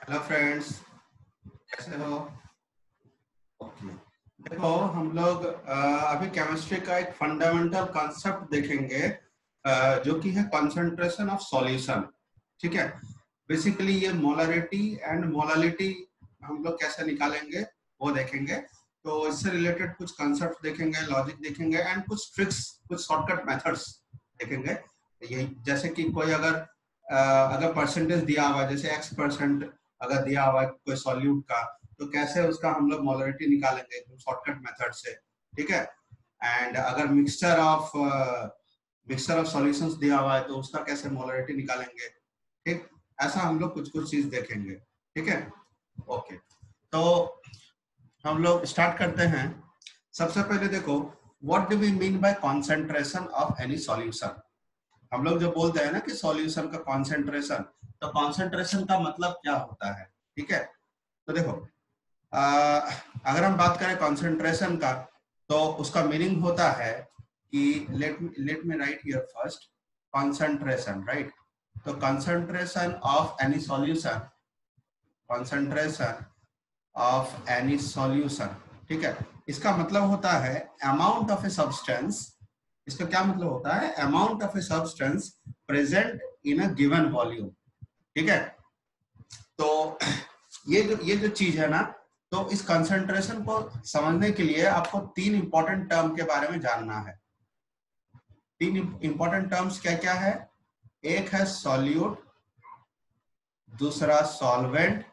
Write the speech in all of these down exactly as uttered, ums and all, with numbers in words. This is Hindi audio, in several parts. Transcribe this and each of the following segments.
हेलो फ्रेंड्स, कैसे हो? ओके, देखो हम लोग अ, अभी केमिस्ट्री का एक फंडामेंटल कॉन्सेप्ट देखेंगे अ, जो कि है कंसंट्रेशन ऑफ सॉल्यूशन। ठीक है, बेसिकली ये मोलरिटी एंड मोलालिटी हम लोग कैसे निकालेंगे वो देखेंगे। तो इससे रिलेटेड कुछ कॉन्सेप्ट देखेंगे, लॉजिक देखेंगे एंड कुछ ट्रिक्स, कुछ शॉर्टकट मेथड्स देखेंगे। ये जैसे कि कोई अगर अ, अगर परसेंटेज दिया हुआ है, जैसे एक्स परसेंट अगर दिया हुआ है कोई सॉल्यूट का, तो कैसे उसका हम लोग मोलरिटी निकालेंगे एकदम शॉर्टकट मेथड से। ठीक है, एंड अगर mixture of mixture of solutions दिया हुआ है तो उसका कैसे मोलरिटी निकालेंगे। ठीक, ऐसा हम लोग कुछ कुछ चीज देखेंगे। ठीक है, ओके, तो हम लोग स्टार्ट करते हैं। सबसे पहले देखो, what do we mean by concentration of any solution. हम लोग जो बोलते हैं ना कि सॉल्यूशन का कंसंट्रेशन, तो कंसंट्रेशन का मतलब क्या होता है। ठीक है, तो देखो आ, अगर हम बात करें कंसंट्रेशन का, तो उसका मीनिंग होता है कि let let me write here first concentration, right. तो concentration of any solution, concentration of any solution, ठीक है, इसका मतलब होता है अमाउंट ऑफ ए सब्सटेंस। इसका क्या मतलब होता है? Amount of a substance present in a given volume. ठीक है, तो ये जो ये जो चीज है ना, तो इस कंसंट्रेशन को समझने के लिए आपको तीन इंपॉर्टेंट टर्म के बारे में जानना है। तीन इंपॉर्टेंट टर्म्स क्या क्या है? एक है सॉल्यूट, दूसरा सॉल्वेंट,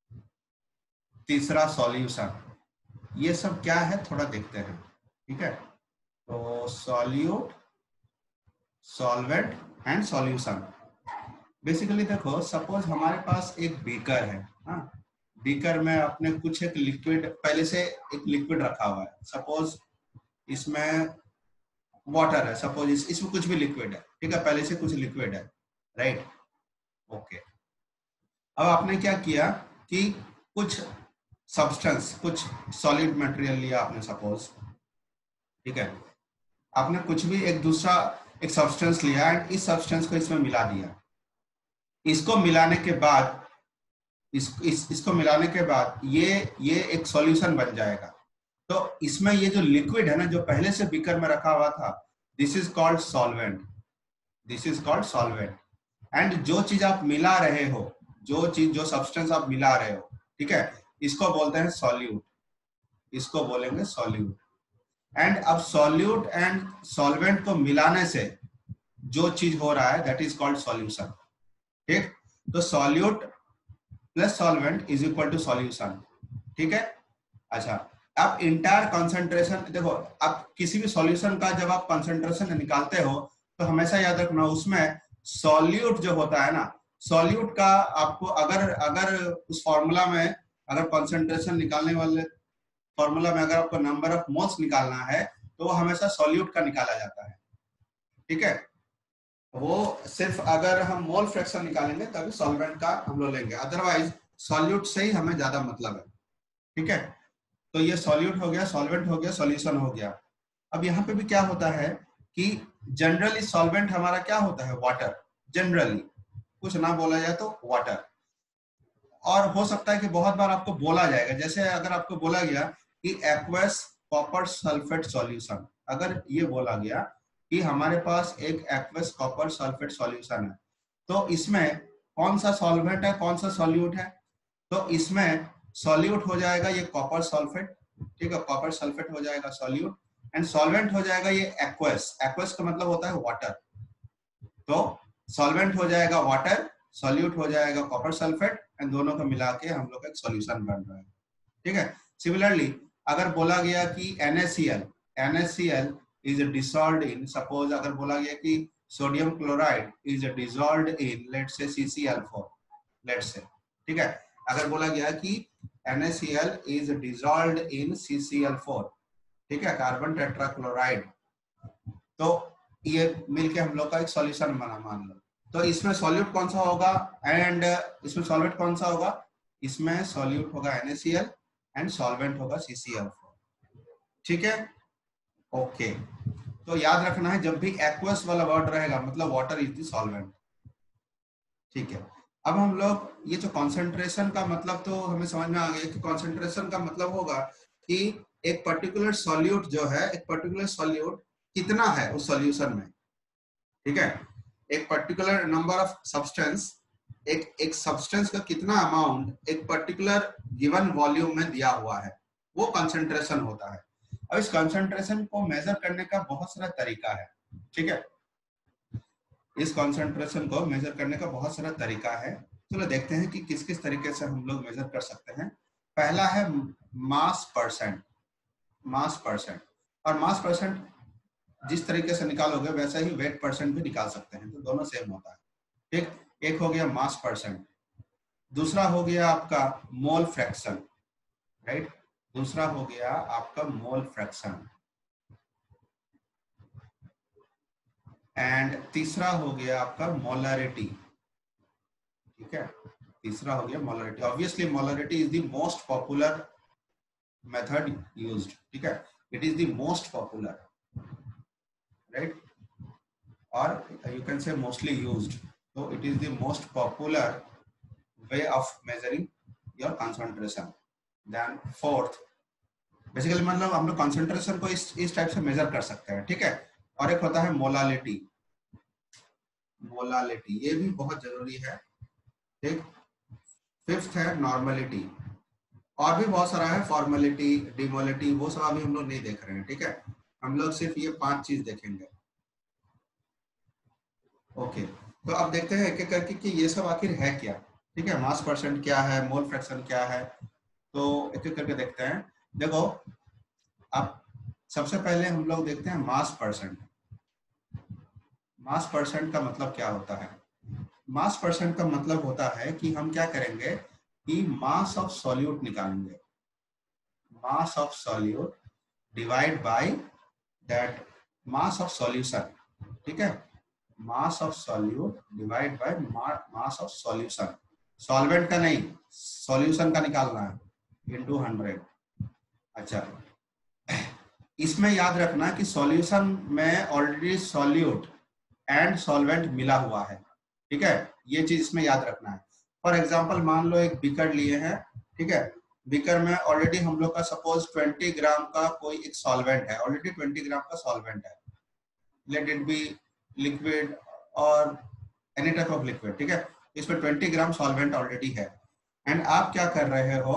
तीसरा सॉल्यूशन। ये सब क्या है थोड़ा देखते हैं। ठीक है, तो solute, solvent and solution. Basically देखो, सपोज हमारे पास एक बीकर है। हाँ, बीकर में अपने कुछ एक लिक्विड, पहले से एक लिक्विड रखा हुआ है। सपोज इसमें वाटर है, सपोज इस, इसमें कुछ भी लिक्विड है। ठीक है, पहले से कुछ लिक्विड है, राइट। ओके, अब आपने क्या किया कि कुछ सब्सटेंस, कुछ सॉलिड मटेरियल लिया आपने सपोज। ठीक है, आपने कुछ भी एक दूसरा एक सब्सटेंस लिया एंड इस सब्सटेंस को इसमें मिला दिया। इसको मिलाने के बाद इस, इस इसको मिलाने के बाद ये ये एक सॉल्यूशन बन जाएगा। तो इसमें ये जो लिक्विड है ना, जो पहले से बीकर में रखा हुआ था, this is called solvent. This is called solvent. And जो चीज आप मिला रहे हो, जो चीज जो सब्सटेंस आप मिला रहे हो, ठीक है, इसको बोलते हैं सॉल्यूट। इसको बोलेंगे सॉल्यूट। एंड अब सॉल्यूट एंड सॉल्वेंट को मिलाने से जो चीज हो रहा है, दैट इज कॉल्ड सॉल्यूशन। ठीक, तो solute plus solvent is equal to solution. ठीक है, अच्छा, अब इंटायर कंसंट्रेशन देखो, अब किसी भी सॉल्यूशन का जब आप कंसंट्रेशन निकालते हो तो हमेशा याद रखना उसमें सॉल्यूट जो होता है ना, सॉल्यूट का आपको अगर अगर उस फॉर्मूला में अगर कंसंट्रेशन निकालने वाले फॉर्मूला में अगर आपको नंबर ऑफ मोल्स निकालना है तो वो हमेशा सॉल्यूट का निकाला जाता है। ठीक है, वो सिर्फ अगर हम मोल फ्रैक्शन निकालेंगे तभी सॉल्वेंट का हम लोग लेंगे, अदरवाइज सॉल्यूट से ही हमें ज्यादा मतलब है। ठीक है, तो ये सॉल्यूट हो गया, सॉल्वेंट हो गया, सॉल्यूशन हो गया। अब यहाँ पे भी क्या होता है कि जनरली सॉल्वेंट हमारा क्या होता है? वाटर। जनरली कुछ ना बोला जाए तो वाटर। और हो सकता है कि बहुत बार आपको बोला जाएगा, जैसे अगर आपको बोला गया कि एक्वस कॉपर सल्फेट सॉल्यूशन, अगर ये बोला गया कि हमारे पास एक एक्वस कॉपर सल्फेट सॉल्यूशन है, तो इसमें कौन सा सॉल्वेंट है, कौन सा सॉल्यूट है? तो इसमें सॉल्यूट हो जाएगा ये कॉपर सल्फेट। ठीक है, कॉपर सल्फेट हो जाएगा सॉल्यूट, एंड सॉल्वेंट हो जाएगा ये एक्वस। एक्वस का मतलब होता है वाटर। तो सॉल्वेंट हो जाएगा वाटर, सॉल्यूट हो जाएगा कॉपर सल्फेट, एंड दोनों को मिला के हम लोग एक सॉल्यूशन बन रहा है। ठीक है, सिमिलरली अगर बोला गया कि NaCl, NaCl is dissolved in, suppose अगर बोला गया कि sodium chloride is dissolved in let's say C C L four, let's say, ठीक है, अगर बोला गया कि NaCl is dissolved in C C L four, ठीक है, कार्बन टेट्राक्लोराइड, तो ये मिलके हम लोग का एक सॉल्यूशन बना, मान लो। तो इसमें सॉल्यूट कौन सा होगा एंड इसमें सॉल्वेंट कौन सा होगा? इसमें सॉल्यूट होगा NaCl एंड सॉल्वेंट होगा C C L four। ठीक है, ओके, तो याद रखना है जब भी एक्वस वाला वर्ड रहेगा मतलब वाटर इज द सॉल्वेंट। ठीक है, अब हम लोग ये जो कॉन्सेंट्रेशन का मतलब तो हमें समझ में आ गया कि कॉन्सेंट्रेशन का मतलब होगा कि एक पर्टिकुलर सॉल्यूट जो है, एक पर्टिकुलर सॉल्यूट कितना है उस सॉल्यूशन में, ठीक है। एक पर्टिकुलर नंबर ऑफ सब्सटेंस, एक एक सब्सटेंस का कितना अमाउंट एक पर्टिकुलर गिवन वॉल्यूम में दिया हुआ है, वो कंसंट्रेशन होता है। अब इस कंसंट्रेशन को मेजर करने का बहुत सारा तरीका है, ठीक है। इस कंसंट्रेशन को मेजर करने का बहुत सारा तरीका है। चलो देखते हैं कि किस किस तरीके से हम लोग मेजर कर सकते हैं। पहला है मास परसेंट, मास परसेंट। और मास परसेंट जिस तरीके से निकालोगे वैसा ही वेट परसेंट भी निकाल सकते हैं, तो दोनों सेम होता है, ठीक। एक हो गया मास परसेंट, दूसरा हो गया आपका मोल फ्रैक्शन, राइट। दूसरा हो गया आपका मोल फ्रैक्शन, एंड तीसरा हो गया आपका मोलरिटी, ठीक है। तीसरा हो गया molarity. Obviously molarity is the most popular method used, ठीक है। It is the most popular, right, और you can say mostly used, so it is the most popular way of measuring your concentration. Then fourth, basically मतलब हम लोग कंसंट्रेशन को इस इस टाइप से मेजर कर सकते हैं, ठीक है। और एक होता है मोलालिटी, मोलालिटी ये भी बहुत जरूरी है, ठीक। फिफ्थ है नॉर्मलिटी, और भी बहुत सारा है, फॉर्मेलिटी, डिमोलिटी, वो सब अभी हम लोग नहीं देख रहे हैं, ठीक है। हम लोग सिर्फ ये पांच चीज देखेंगे। ओके, तो अब देखते हैं एक एक करके कि ये सब आखिर है क्या, ठीक है। मास परसेंट क्या है, मोल फ्रैक्शन क्या है, तो एक एक करके देखते हैं। देखो, अब सबसे पहले हम लोग देखते हैं मास परसेंट। मास परसेंट का मतलब क्या होता है? मास परसेंट का मतलब होता है कि हम क्या करेंगे कि मास ऑफ सॉल्यूट निकालेंगे, mass of solute divide by that mass of solution, ठीक है। Mass of solute divide by mass of solution, solvent का नहीं, सॉल्यूशन का निकालना है, इनटू हंड्रेड। अच्छा, इसमें याद रखना कि सॉल्यूशन में ऑलरेडी सॉल्यूट एंड सॉल्वेंट मिला हुआ है, ठीक है। ये चीज इसमें याद रखना है। फॉर एग्जांपल मान लो एक बीकर लिए हैं, ठीक है। बीकर में ऑलरेडी हम लोग का सपोज ट्वेंटी ग्राम का कोई एक सॉल्वेंट है, ऑलरेडी ट्वेंटी ग्राम का सॉल्वेंट है, लेट इट बी लिक्विड और एनी टाइप ऑफ लिक्विड, ठीक है। इसमें ट्वेंटी ग्राम सॉल्वेंट ऑलरेडी है, एंड आप क्या कर रहे हो,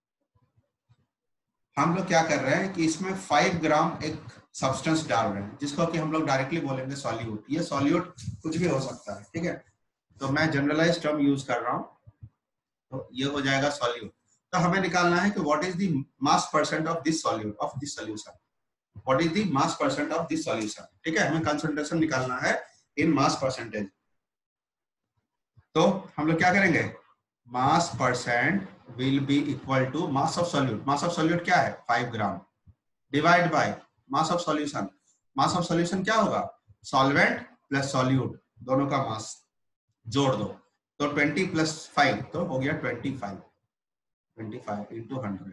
हम लोग क्या कर रहे हैं कि इसमें फाइव ग्राम एक सब्सटेंस डाल रहे हैं, जिसको कि हम लोग डायरेक्टली बोलेंगे सॉल्यूट। ये सॉल्यूट कुछ भी हो सकता है, ठीक है। तो मैं जनरलाइज टर्म यूज कर रहा हूं, तो ये हो जाएगा सॉल्यूट। तो हमें निकालना है कि what is the mass percent of this solute, of this solution, what is the mass percent of this solution, ठीक है। हमें कंसंट्रेशन निकालना है इन मास परसेंटेज। तो हम लोग क्या करेंगे, mass percent will be equal to mass of solute, mass of solute क्या है five gram, divide by mass of solution, mass of solution क्या होगा, सॉल्वेंट प्लस सॉल्यूट दोनों का मास जोड़ दो, तो ट्वेंटी प्लस फाइव तो हो गया twenty five, twenty five into hundred,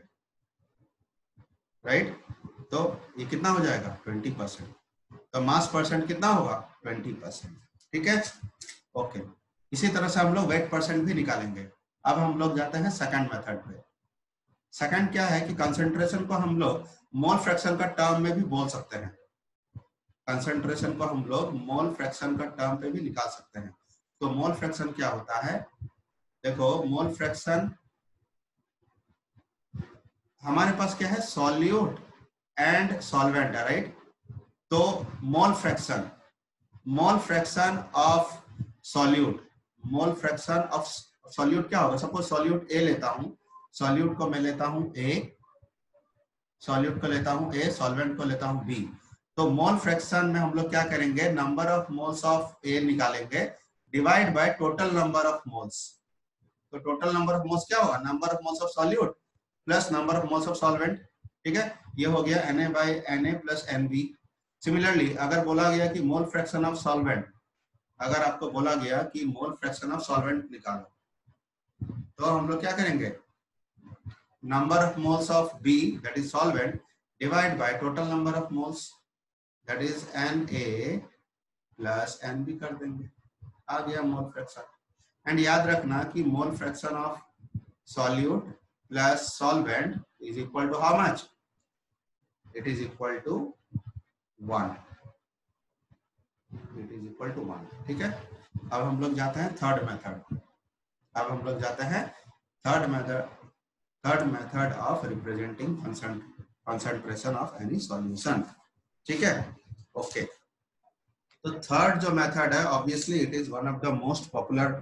right. तो ये कितना हो जाएगा ट्वेंटी परसेंट, तो मास परसेंट कितना होगा ट्वेंटी परसेंट, ठीक है। ओके, इसी तरह से हम लोग वेट परसेंट भी निकालेंगे। अब हम लोग जाते हैं सेकंड मेथड पे। सेकंड क्या है कि कंसंट्रेशन को हम लोग मोल फ्रैक्शन का टर्म में भी बोल सकते हैं, कंसंट्रेशन को हम लोग मोल फ्रैक्शन का टर्म पे भी निकाल सकते हैं। तो मोल फ्रैक्शन क्या होता है, देखो मोल फ्रैक्शन हमारे पास क्या है, सॉल्यूट एंड सॉल्वेंट है, राइट। तो mole fraction, mole fraction of solute, mole fraction of solute क्या होगा, सपोज सॉल्यूट ए लेता हूं, सॉल्यूट को मैं लेता हूं ए, सॉल्यूट को लेता हूं ए, सॉल्वेंट को लेता हूं बी। तो मोल फ्रैक्शन में हम लोग क्या करेंगे, number of moles of a निकालेंगे divide by total number of moles. तो टोटल नंबर ऑफ मोल्स क्या होगा, number of moles of solute plus number of moles of solvent, ठीक है। ये हो गया Na by Na plus Nb। Similarly अगर बोला गया कि मोल फ्रैक्शन ऑफ सॉल्वेंट, अगर आपको बोला गया कि मोल फ्रैक्शन ऑफ सॉल्वेंट निकालो, तो हम लोग क्या करेंगे, number of moles of B that is solvent divide by total number of moles that is Na plus Nb कर देंगे, आ गया मोल फ्रैक्शन। एंड याद रखना कि mole fraction of solute plus solvent is equal to how much, it is equal to one, it is equal to one. ठीक है, अब हम लोग जाते हैं थर्ड मेथड। अब हम लोग जाते हैं third method, third method of representing concentration of any solution. ठीक है, ओके। तो थर्ड जो मेथड है, obviously it is one of the most popular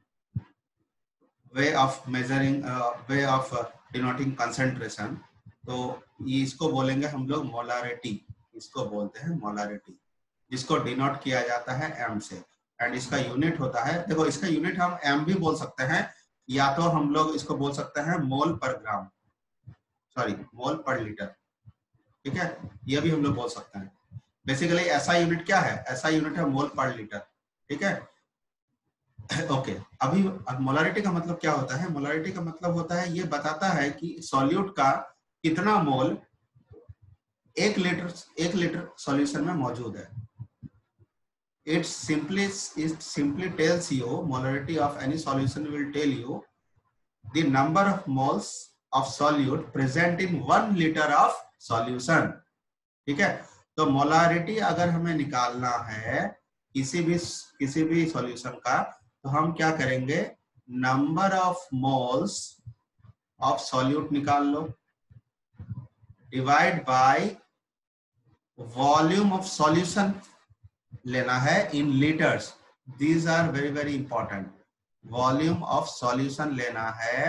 way of measuring, way of denoting concentration. तो ये इसको बोलेंगे हम लोग मोलारिटी, इसको बोलते हैं मोलारिटी, जिसको डिनोट किया जाता है एम से। एंड इसका यूनिट होता है, देखो इसका यूनिट हम एम भी बोल सकते हैं, या तो हम लोग इसको बोल सकते हैं मोल पर ग्राम, सॉरी मोल पर लीटर। ठीक है, ये भी हम लोग बोल सकते हैं। बेसिकली ऐसा यूनिट क्या है, ऐसा यूनिट है मोल पर लीटर। ठीक है, ओके। अभी मोलारिटी का मतलब क्या होता है, मोलारिटी का मतलब होता है, ये बताता है कि सॉल्यूट का कितना मोल एक लीटर एक लीटर सॉल्यूशन में मौजूद है। It simply it simply tells you molarity of any solution will tell you the number of moles of solute present in one liter of solution। ठीक है, तो मोलारिटी अगर हमें निकालना है किसी भी किसी भी सॉल्यूशन का, तो हम क्या करेंगे, number of moles of solute निकाल लो, divide by volume of solution लेना है in litres. These are very very important. Volume of solution लेना है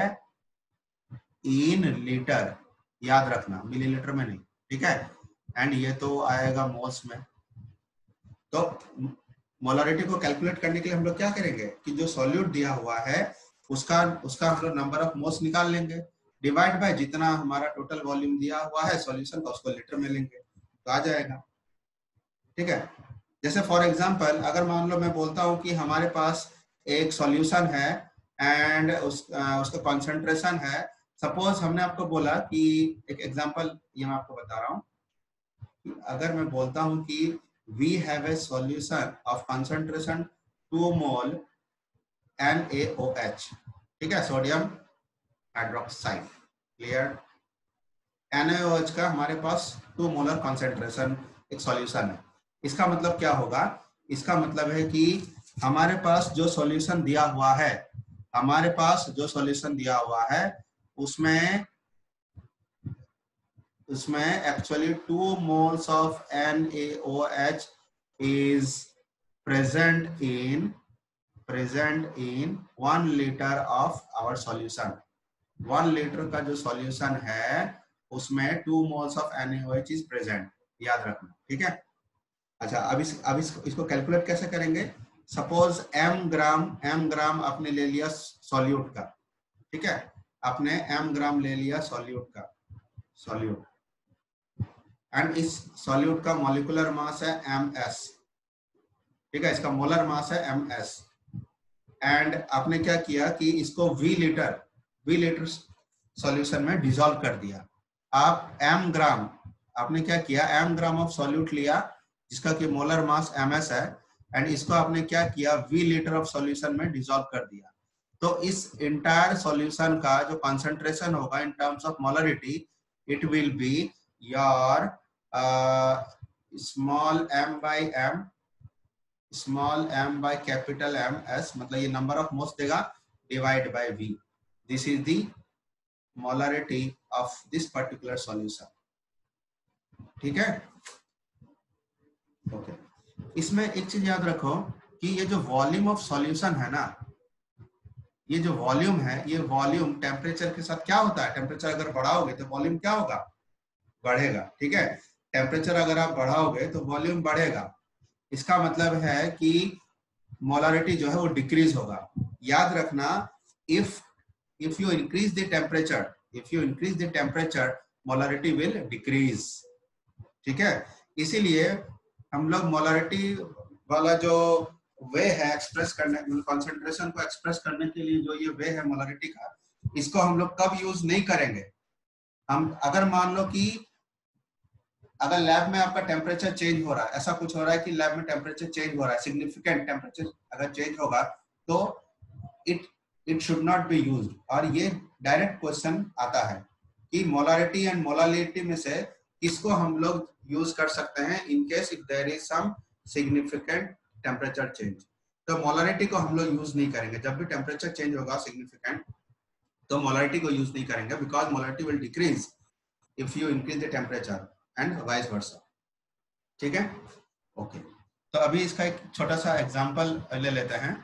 इन लीटर, याद रखना मिलीलीटर में नहीं। ठीक है, एंड ये तो आएगा मोल्स में। तो मोलारिटी को कैलकुलेट करने के लिए हम लोग क्या करेंगे कि जो सॉल्यूट दिया हुआ है उसका उसका हम लोग नंबर ऑफ मोल्स निकाल लेंगे, डिवाइड बाय जितना हमारा टोटल वॉल्यूम दिया हुआ है सॉल्यूशन का, उसको लीटर में लेंगे तो आ जाएगा। ठीक है, जैसे फॉर एग्जांपल अगर मान लो मैं बोलता हूं कि हमारे पास एक सॉल्यूशन है एंड उस, आ, उसका कंसंट्रेशन है, सपोज हमने आपको बोला कि एक एग्जांपल ये मैं आपको बता रहा हूं, अगर मैं बोलता हूं कि we have a solution of concentration two mole N A O H. ठीक है, sodium hydroxide, clear. N A O H का हमारे पास टू मोलर कंसंट्रेशन एक सॉल्यूशन है। इसका मतलब क्या होगा, इसका मतलब है कि हमारे पास जो सॉल्यूशन दिया हुआ है हमारे पास जो सॉल्यूशन दिया हुआ है उसमें उसमें actually two moles of N A O H is present in present in one litre of our solution. One litre का जो सॉल्यूशन है उसमें two moles of N A O H is present, याद रखना। ठीक है, अच्छा अब इस अब इसको इसको कैलकुलेट कैसे करेंगे। Suppose m gram m gram आपने ले लिया सॉल्यूट का। ठीक है, आपने m ग्राम ले लिया सॉल्यूट का सॉल्यूट एंड इस सॉल्यूट का मॉलिक्यूलर मास है ms। ठीक है, इसका मोलर मास है ms एंड आपने क्या किया कि इसको v litre v litre solution में डिसॉल्व कर दिया। आप m ग्राम आपने क्या किया, m ग्राम ऑफ सॉल्यूट लिया जिसका कि मोलर मास ms है एंड इसको आपने क्या किया, v लीटर ऑफ सॉल्यूशन में डिसॉल्व कर दिया। तो इस इंटायर सॉल्यूशन का जो कंसंट्रेशन होगा in terms of molarity, it will be your small m by m small m by capital M s, मतलब ये नंबर ऑफ मोल्स देगा divide by v। This is the molarity of this particular solution. ठीक है, ओके। इसमें एक चीज याद रखो कि ये जो वॉल्यूम ऑफ सॉल्यूशन है ना, ये जो वॉल्यूम है, ये वॉल्यूम टेम्परेचर के साथ क्या होता है, टेम्परेचर अगर बढ़ाओगे तो वॉल्यूम क्या होगा, बढ़ेगा। ठीक है, टेम्परेचर अगर आप बढ़ाओगे तो वॉल्यूम बढ़ेगा। इसका मतलब है कि मोलारिटी जो है वो डिक्रीज होगा। याद रखना, if if you increase the temperature if you increase the temperature molarity will decrease. ठीक है, इसीलिए हम लोग मोलारिटी वाला जो वे है एक्सप्रेस करने, कंसंट्रेशन को एक्सप्रेस करने के लिए जो ये वे है मोलारिटी का, इसको हम लोग कब यूज नहीं करेंगे। हम अगर मान लो कि अगर लैब में आपका टेम्परेचर चेंज हो रहा है, ऐसा कुछ हो रहा है कि लैब में टेम्परेचर चेंज हो रहा है, सिग्निफिकेंट टेम्परेचर अगर चेंज होगा, तो it it should not be used. और ये डायरेक्ट क्वेश्चन आता है कि मोलारिटी एंड मोलालिटी में से किसको हम लोग यूज कर सकते हैं in case if there is some significant temperature change. तो मोलारिटी को हम लोग यूज नहीं करेंगे। जब भी टेम्परेचर चेंज होगा सिग्निफिकेंट तो मोलारिटी को यूज नहीं करेंगे, because molarity will decrease if you increase the temperature and vice versa. ठीक है, ओके। तो अभी इसका एक छोटा सा एग्जांपल ले लेते हैं।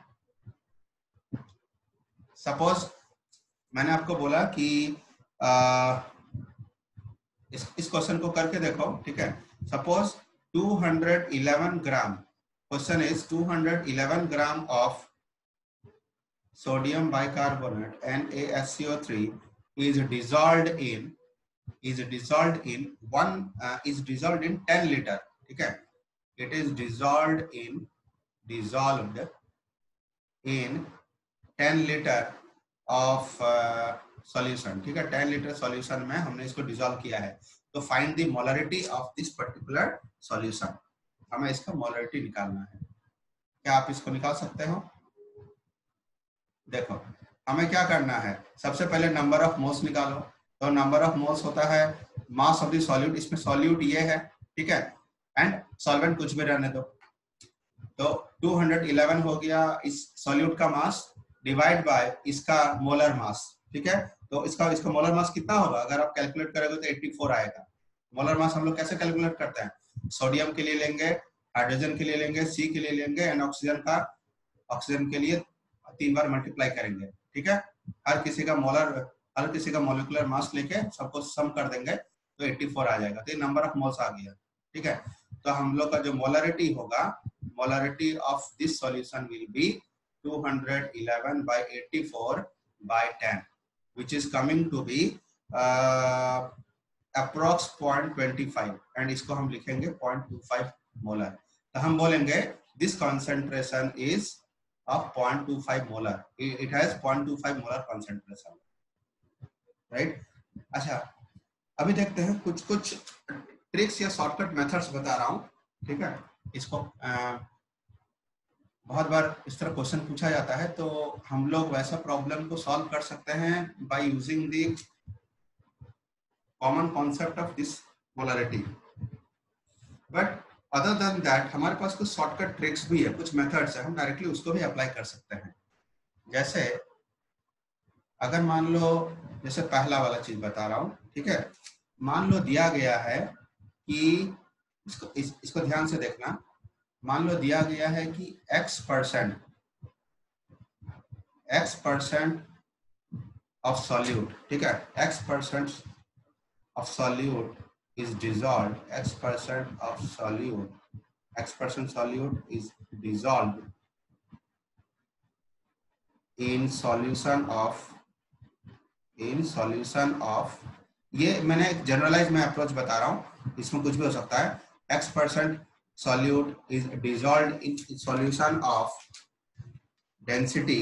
सपोज मैंने आपको बोला कि आ, इस इस क्वेश्चन को करके देखो। ठीक है, suppose two hundred eleven gram, question is two hundred eleven gram of sodium bicarbonate and A S C O three is dissolved in is dissolved in one uh, is dissolved in ten liter. ठीक है, it is dissolved in dissolved in ten liter of uh, solution. ठीक है, ten liter solution में हमने इसको dissolve किया है। तो find the molarity of this particular solution। हमें इसका molarity निकालना है। क्या आप इसको निकाल सकते हो? देखो हमें क्या करना है, सबसे पहले नंबर ऑफ मोल्स निकालो। तो नंबर ऑफ मोल्स होता है मास ऑफ द सॉल्यूट, इसमें सॉल्यूट ये है। ठीक है, एंड सॉल्वेंट कुछ भी रहने दो। तो टू हंड्रेड इलेवन हो गया इस सॉल्यूट का मास डिवाइड बाय इसका मोलर मास। ठीक है, तो इसका इसका मोलर मास कितना होगा, अगर आप कैलकुलेट करोगे तो चौरासी आएगा। मोलर मास हम लोग कैसे कैलकुलेट करते हैं, सोडियम के लिए लेंगे, हाइड्रोजन के लिए लेंगे, सी के लिए लेंगे एंड ऑक्सीजन का ऑक्सीजन के लिए तीन बार मल्टीप्लाई करेंगे। ठीक है, हर किसी का मोलर हर किसी का मोलिकुलर मास लेके सबको सम कर देंगे तो चौरासी आ जाएगा। तो ये नंबर ऑफ मोल्स आ गया। ठीक है, तो हम लोग का जो मोलरिटी होगा, molarity of this solution will be two hundred eleven by eighty-four by ten which is coming to be uh, approx zero point two five and इसको हम लिखेंगे zero point two five molar. तो हम बोलेंगे this concentration is of zero point two five molar, it has zero point two five molar concentration, right? अच्छा, अभी देखते हैं कुछ कुछ ट्रिक्स या शॉर्टकट मेथड्स बता रहा हूँ। ठीक है, इसको आ, बहुत बार इस तरह क्वेश्चन पूछा जाता है, तो हम लोग वैसा प्रॉब्लम को सॉल्व कर सकते हैं by using the common concept of this polarity. But other than that हमारे पास कुछ शॉर्टकट ट्रिक्स भी है, कुछ मेथड्स है, हम डायरेक्टली उसको भी अप्लाई कर सकते हैं। जैसे अगर मान लो, जैसे पहला वाला चीज बता रहा हूँ। ठीक है, मान लो दिया गया है कि इसको इस, इसको ध्यान से देखना। मान लो दिया गया है कि x percent x percent of solute. ठीक है, x percent of solute is dissolved, x percent of solute, x percent solute is dissolved in solution of in solution of, ये मैंने एक जनरलाइज में अप्रोच बता रहा हूँ, इसमें कुछ भी हो सकता है। x percent solute is dissolved in solution of density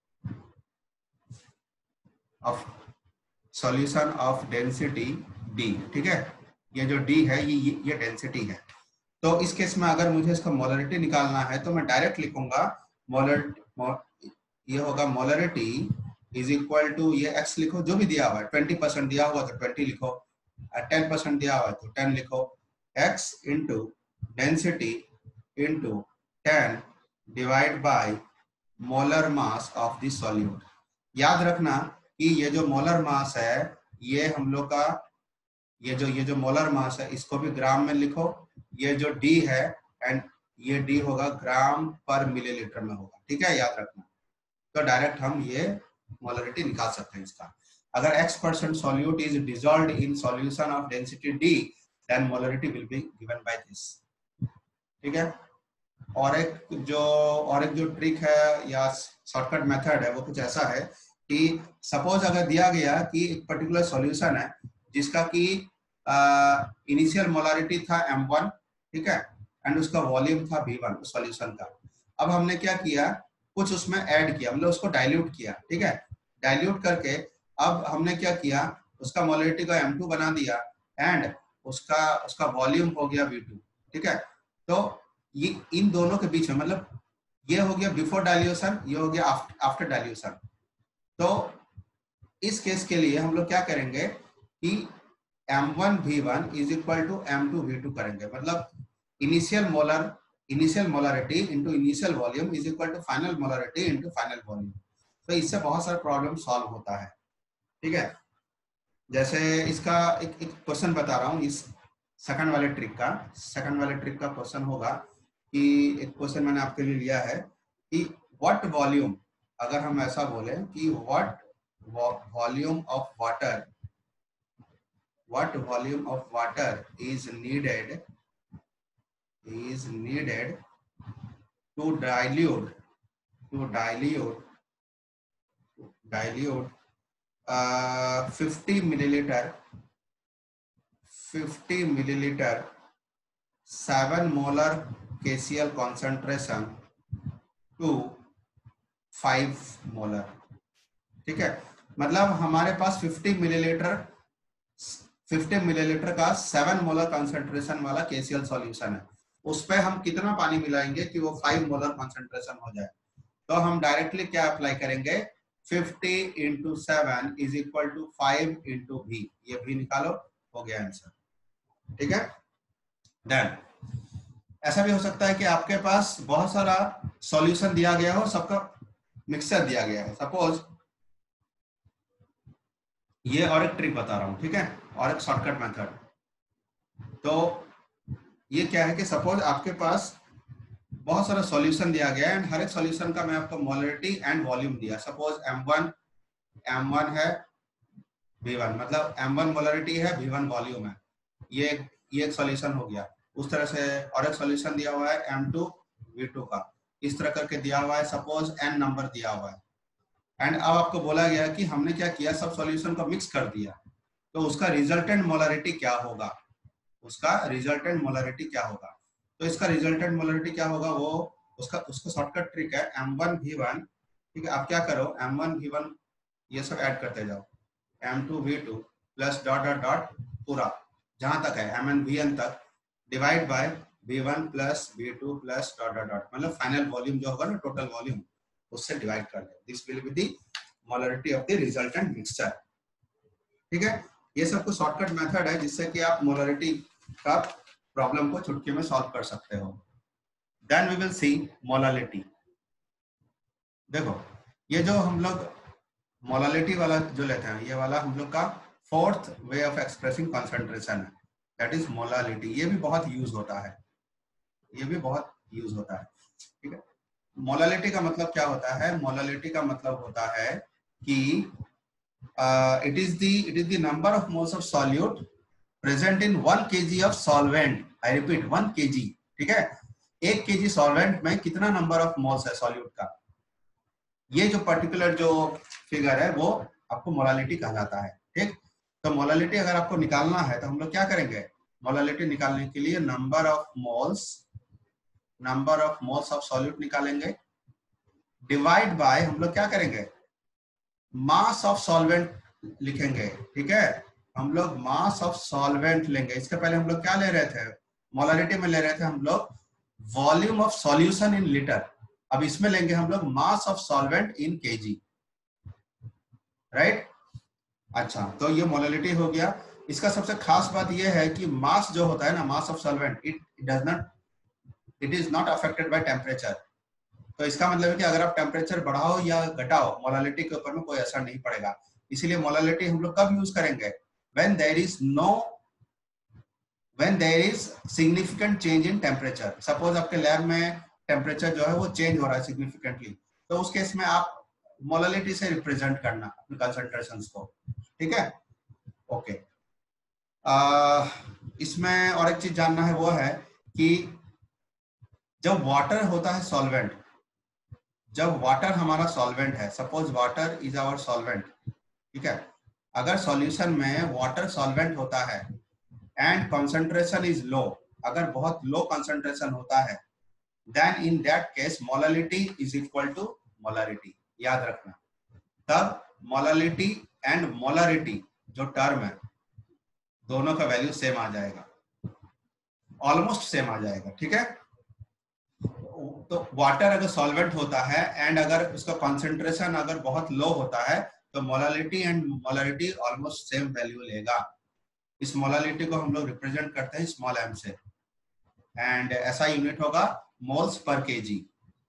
of solution of density d। ठीक है, ये जो d है ये ये डेंसिटी है। तो इस केस में अगर मुझे इसका मोलरिटी निकालना है तो मैं डायरेक्ट लिखूंगा मोलर ये होगा मोलरिटी इज इक्वल टू, ये x लिखो जो भी दिया हुआ है, ट्वेंटी परसेंट दिया हुआ तो ट्वेंटी लिखो, टेन परसेंट दिया हुआ है तो टेन लिखो, x into density into ten divide by molar mass of this solute. याद रखना कि ये जो मोलर मास है ये हम लोग का ये जो ये जो मोलर मास है इसको भी ग्राम में लिखो। ये जो d है एंड ये d होगा ग्राम पर मिलीलीटर में होगा। ठीक है, याद रखना। तो डायरेक्ट हम ये मोलरिटी निकाल सकते हैं इसका। अगर x percent solute is dissolved in solution of density d then molarity will be given by this. ठीक है, और एक जो और एक जो ट्रिक है या शॉर्टकट मेथड है वो कुछ ऐसा है कि सपोज अगर दिया गया कि एक पर्टिकुलर सॉल्यूशन है जिसका कि इनिशियल मोलारिटी था एम वन। ठीक है, एंड उसका वॉल्यूम था वी वन उस सॉल्यूशन का। अब हमने क्या किया, कुछ उसमें ऐड किया, मतलब उसको डाइल्यूट किया। ठीक है, डाइल्यूट करके अब हमने क्या किया, उसका मोलारिटी को एम टू बना दिया एंड उसका उसका वॉल्यूम हो गया वी टू। ठीक है, तो ये इन दोनों के बीच में, मतलब ये हो गया बिफोर डाइल्यूशन, ये हो गया आफ्टर डाइल्यूशन। तो इस केस के लिए हम लोग क्या करेंगे कि M one V one is equal to M two V two करेंगे, मतलब initial molar initial molarity into initial volume is equal to final molarity into final volume. तो इससे बहुत सारा प्रॉब्लम सॉल्व होता है, ठीक है। जैसे इसका एक एक क्वेश्चन बता रहा हूँ, इस सेकंड वाले ट्रिक का सेकंड वाले ट्रिक का क्वेश्चन होगा कि एक क्वेश्चन मैंने आपके लिए लिया है कि व्हाट वॉल्यूम, अगर हम ऐसा बोले कि what volume of water what volume of water is needed is needed to dilute to dilute dilute uh, fifty milliliter fifty milliliter seven molar K C l concentration to five molar, ठीक है। मतलब हमारे पास पचास मिलीलीटर पचास मिलीलीटर का सेवन मोलर कंसंट्रेशन वाला K C l सॉल्यूशन है, उस पर हम कितना पानी मिलाएंगे कि वो फाइव मोलर कंसंट्रेशन हो जाए। तो हम डायरेक्टली क्या अप्लाई करेंगे, fifty into seven is equal to five into भी, ये भी निकालो, हो गया आंसर, ठीक है। देन ऐसा भी हो सकता है कि आपके पास बहुत सारा सॉल्यूशन दिया गया हो, सबका मिक्सचर दिया गया है। सपोज ये और एक ट्रिक बता रहा हूं, ठीक है, और एक शॉर्टकट मेथड। तो ये क्या है कि सपोज आपके पास बहुत सारा सॉल्यूशन दिया गया है एंड हर एक सॉल्यूशन का मैं आपको मोलरिटी एंड वॉल्यूम दिया। Suppose M one M one है, वी वन, मतलब एम वन मोलरिटी है, वी वन वॉल्यूम है, ये ये एक सॉल्यूशन हो गया। उस तरह से और एक सॉल्यूशन दिया हुआ है एम टू वी टू का, इस तरह करके दिया हुआ है। सपोज एन नंबर दिया हुआ है एंड अब आपको बोला गया कि हमने क्या किया, सब सॉल्यूशन को मिक्स कर दिया, तो उसका रिजल्टेंट मोलरिटी क्या होगा, उसका रिजल्टेंट मोलरिटी क्या होगा। तो इसका रिजल्टेंट मोलरिटी क्या होगा, वो उसका उसका शॉर्टकट ट्रिक है एम वन वी वन, ठीक है। आप क्या करो, एम वन वी वन ये सब ऐड करते जाओ, M two V two plus dot dot dot पूरा जहां तक है एम एन वी एन तक, divide by V one plus V two plus dot dot dot, मतलब फाइनल वॉल्यूम जो होगा ना, टोटल वॉल्यूम, उससे डिवाइड कर दे। This will be the molarity of the resultant mixture, ठीक है। ये सब कुछ शॉर्टकट मेथड है जिससे कि आप मोलरिटी का प्रॉब्लम को चुटकी में सॉल्व कर सकते हो। Then we will see molality. देखो ये जो हम लोग मोलालिटी वाला जो लेते हैं, ये वाला हम लोग का fourth way of expressing concentration है, दैट इज मोलालिटी। ये भी बहुत यूज होता है, ये भी बहुत यूज होता है, ठीक है। मोलालिटी का मतलब क्या होता है, मोलालिटी का मतलब होता है कि it is the it is the number of moles of solute present in one KG of solvent. I repeat, one KG, ठीक है। एक केजी सॉल्वेंट में कितना नंबर ऑफ मोल्स है सॉल्यूट का, ये जो पर्टिकुलर जो फिगर है वो आपको मोलालिटी कहलाता है, ठीक। तो मोलालिटी अगर आपको निकालना है तो हम लोग क्या करेंगे, मोलालिटी निकालने के लिए number of moles number of moles of solute निकालेंगे, डिवाइड बाय हम लोग क्या करेंगे, मास ऑफ सॉल्वेंट लिखेंगे, ठीक है। हम लोग मास ऑफ सॉल्वेंट लेंगे। इसके पहले हम लोग क्या ले रहे थे, मोलारिटी में ले रहे थे हम लोग volume of solution in litre, अब इसमें लेंगे हम लोग mass of solvent in kg, right. अच्छा, तो ये मोलालिटी हो गया। इसका सबसे खास बात यह है कि मास जो होता है ना, mass of solvent, it does not it is not affected by temperature. तो इसका मतलब है कि अगर आप टेम्परेचर बढ़ाओ या घटाओ, मोलालिटी के ऊपर में कोई असर नहीं पड़ेगा। इसीलिए मोलालिटी हम लोग कब यूज करेंगे, when there is no when there is significant change in temperature। Suppose आपके लैब में टेम्परेचर जो है वो चेंज हो रहा है सिग्निफिकेंटली, तो उस केस में आप मोलालिटी से रिप्रेजेंट करना अपने कंसंट्रेशंस को, ठीक है। ओके, आ, इसमें और एक चीज जानना है, वो है कि जब वाटर होता है सॉल्वेंट, जब वाटर हमारा सॉल्वेंट है, suppose water is our solvent, ठीक है। अगर सॉल्यूशन में वाटर सॉल्वेंट होता है एंड कंसंट्रेशन इज लो, अगर बहुत लो कंसंट्रेशन होता है, then in that case molality is equal to molarity, याद रखना। तब मोलालिटी एंड मोलारिटी जो टर्म है, दोनों का वैल्यू सेम आ जाएगा, ऑलमोस्ट सेम आ जाएगा, ठीक है। तो वाटर अगर सॉल्वेंट होता है एंड अगर उसका कॉन्सेंट्रेशन अगर बहुत लो होता है तो molality and molarity almost same value लेगा। इस मोलालिटी को हम लोग रिप्रेजेंट करते हैं स्मॉल एम से एंड ऐसा यूनिट होगा मोल्स पर केजी।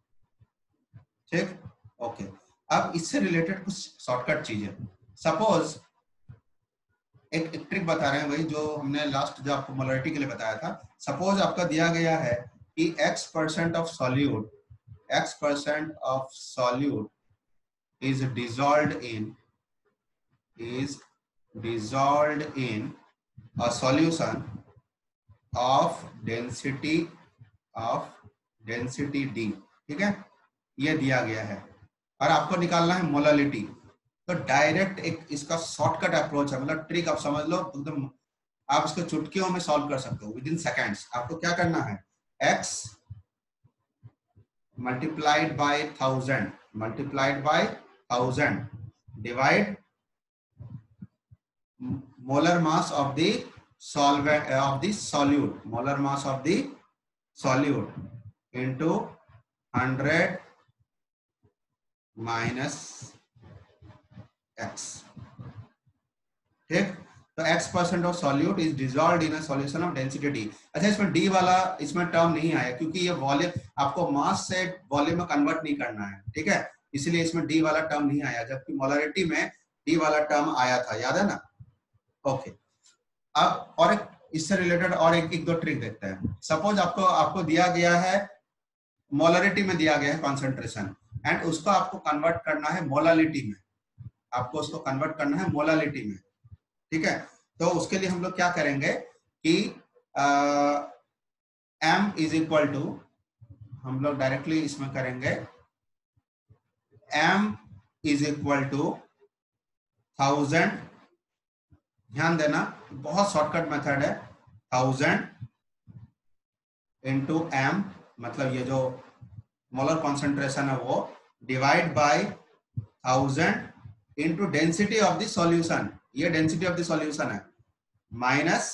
ठीक, ओके। अब इससे रिलेटेड कुछ शॉर्टकट चीजें, सपोज एक, एक ट्रिक बता रहे हैं वही जो हमने लास्ट जो आपको मोलारिटी के लिए बताया था। सपोज आपका दिया गया है कि x percent of solute x percent of solute is dissolved in is dissolved in a solution of density of density D। ठीक है, ये दिया गया है और आपको निकालना है मोलालिटी। तो डायरेक्ट एक इसका शॉर्टकट अप्रोच है, मतलब ट्रिक आप समझ लो एकदम, आप इसको चुटकियों में सॉल्व कर सकते हो विद इन सेकेंड्स। आपको क्या करना है, x multiplied by thousand multiplied by thousand divide molar mass of the solvent of the solute, molar mass of the solute into hundred minus x। ठीक, तो x percent of solute is dissolved in a solution of density d। अच्छा, इसमें d वाला इसमें टर्म नहीं आया क्योंकि ये वॉल्यूम आपको मास से वॉल्यूम में कन्वर्ट नहीं करना है, ठीक है, इसलिए इसमें d वाला टर्म नहीं आया, जबकि मोलारिटी में d वाला टर्म आया था, याद है ना। ओके, अब और एक इससे रिलेटेड और एक एक दो ट्रिक देखते हैं। सपोज आपको आपको दिया गया है मोलारिटी में दिया गया है कॉन्सेंट्रेशन एंड उसको आपको कन्वर्ट करना है मोलालिटी में, आपको उसको कन्वर्ट करना है मोलालिटी में, ठीक है। तो उसके लिए हम लोग क्या करेंगे कि m इज इक्वल टू, हम लोग डायरेक्टली इसमें करेंगे m is equal to thousand, ध्यान देना बहुत शॉर्टकट मेथड है, थाउजेंड इंटू एम, मतलब ये जो मोलर कॉन्सेंट्रेशन है वो, divide by thousand into density of the solution, ये डेंसिटी ऑफ द सॉल्यूशन है, माइनस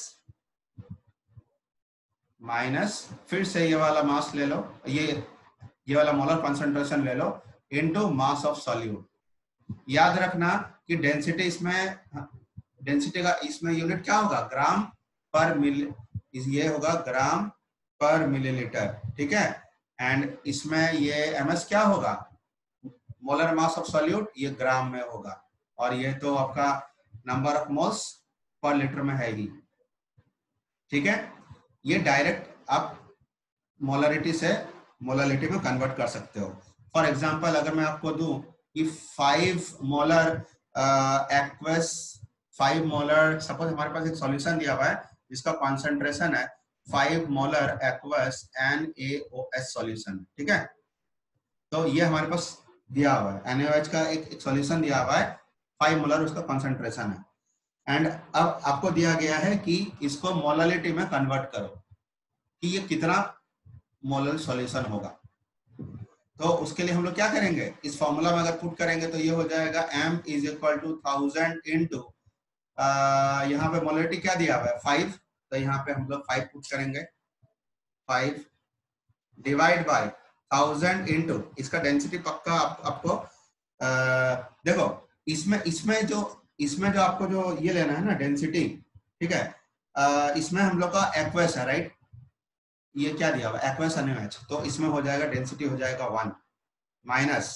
माइनस फिर से ये वाला मास ले लो, ये ये वाला मोलर कॉन्सेंट्रेशन ले लो इंटू मास ऑफ सॉल्यूट। याद रखना कि डेंसिटी इसमें डेंसिटी का इसमें यूनिट क्या होगा, ग्राम पर मिली, ये होगा ग्राम पर मिलीलीटर, ठीक है। एंड इसमें ये एमएस क्या होगा, मोलर मास ऑफ सॉल्यूट, ये ग्राम में होगा, और ये तो आपका नंबर ऑफ मोल्स पर लीटर में है ही, ठीक है। ये डायरेक्ट आप मोलरिटी से मोलालिटी में कन्वर्ट कर सकते हो। फॉर एग्जांपल अगर मैं आपको दूं कि five molar aqueous five molar, suppose हमारे पास एक सॉल्यूशन दिया हुआ है जिसका कॉन्सेंट्रेशन है five molar aqueous N A O S solution, ठीक है। तो ये हमारे पास दिया हुआ है, एन ए ओ एच का एक, एक सॉल्यूशन दिया हुआ है, फाइव मोलर उसका कॉन्सेंट्रेशन है, एंड अब आपको दिया गया है कि इसको मोलालिटी में कन्वर्ट करो कि ये कितना मोलर सॉल्यूशन होगा। तो उसके लिए हम लोग क्या करेंगे, इस फॉर्मूला में अगर पुट करेंगे तो ये हो जाएगा m is equal to thousand into, यहाँ पे मोलारिटी क्या दिया हुआ है फाइव, तो यहाँ पे हम लोग फाइव पुट करेंगे, five divide by thousand into इसका डेंसिटी पक्का आप, आपको आ, देखो इसमें इसमें जो इसमें जो आपको जो ये लेना है ना डेंसिटी, ठीक है, आ, इसमें हम लोग का एक्वस है, राइट, ये क्या दिया हुआ aqueous N A O H, तो इसमें हो जाएगा डेंसिटी हो जाएगा वन माइनस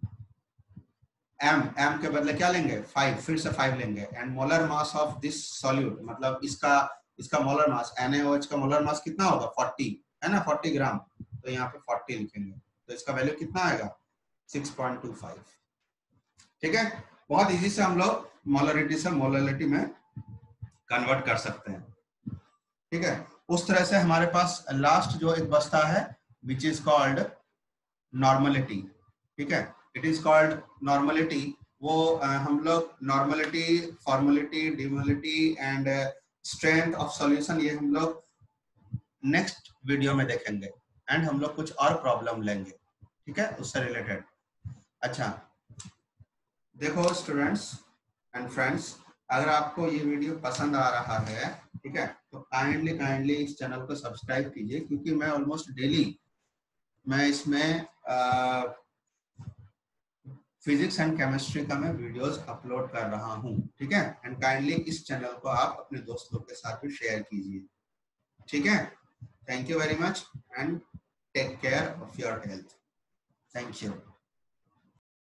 m, m के बदले क्या लेंगे फाइव, फिर से फाइव लेंगे, and molar mass of this solute, मतलब इसका इसका molar mass N A O H का मोलर मास कितना होगा फोर्टी, है ना, फोर्टी ग्राम, तो यहाँ पे फोर्टी लिखेंगे, तो इसका वैल्यू कितना आएगा सिक्स पॉइंट टू फाइव, ठीक है। बहुत इजी से हम लोग मोलरिटी से मोलालिटी में कन्वर्ट कर सकते हैं, ठीक है। उस तरह से हमारे पास लास्ट जो एक बचता है विच इज कॉल्ड नॉर्मलिटी, ठीक है, इट इज कॉल्ड नॉर्मलिटी। वो uh, हम लोग नॉर्मलिटी, फॉर्मलिटी, डिमोलिटी एंड स्ट्रेंथ ऑफ सॉल्यूशन ये हम लोग नेक्स्ट वीडियो में देखेंगे, एंड हम लोग कुछ और प्रॉब्लम लेंगे, ठीक है, उससे रिलेटेड। अच्छा देखो स्टूडेंट्स एंड फ्रेंड्स, अगर आपको ये वीडियो पसंद आ रहा है, ठीक है, तो काइंडली काइंडली इस चैनल को सब्सक्राइब कीजिए, क्योंकि मैं ऑलमोस्ट डेली मैं इसमें फिजिक्स एंड केमिस्ट्री का मैं वीडियोस अपलोड कर रहा हूँ, ठीक है। एंड काइंडली इस चैनल को आप अपने दोस्तों के साथ भी शेयर कीजिए, ठीक है। Thank you very much and take care of your health. Thank you.